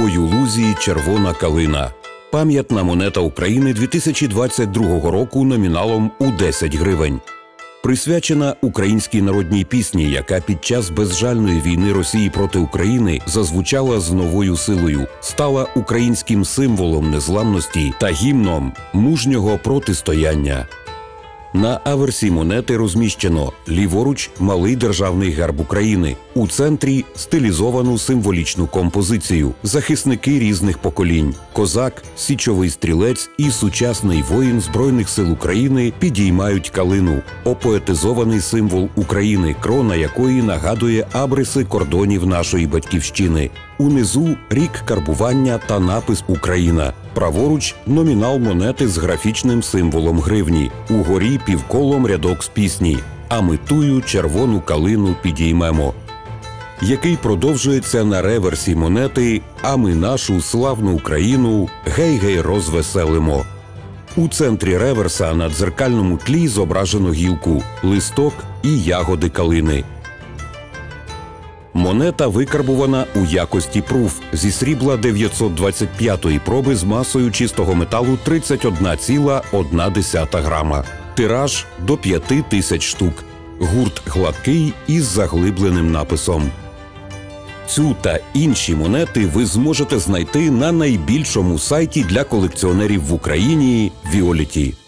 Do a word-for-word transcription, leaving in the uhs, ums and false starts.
Ой у лузі червона калина. Пам'ятна монета України дві тисячі двадцять другого року номіналом у десять гривень. Присвячена українській народній пісні, яка під час безжальної війни Росії проти України зазвучала з новою силою, стала українським символом незламності та гімном мужнього протистояння. На аверсі монети розміщено ліворуч малий державний герб України, у центрі стилізовану символічну композицію, захисники різних поколінь, козак, січовий стрілець і сучасний воїн Збройних сил України підіймають калину, опоетизований символ України, крона якої нагадує абриси кордонів нашої батьківщини. Унизу рік карбування та напис «Україна». Праворуч – номінал монети з графічним символом гривні. Угорі – півколом рядок з пісні «А ми тую червону калину підіймемо», який продовжується на реверсі монети «А ми нашу славну Україну гей-гей розвеселимо». У центрі реверса на дзеркальному тлі зображено гілку, листок і ягоди калини. Монета викарбувана у якості пруф зі срібла дев'ятсот двадцять п'ятої проби з масою чистого металу тридцять одна ціла одна десята грама. Тираж – до п'яти тисяч штук. Гурт гладкий із заглибленим написом. Цю та інші монети ви зможете знайти на найбільшому сайті для колекціонерів в Україні – Віоліті.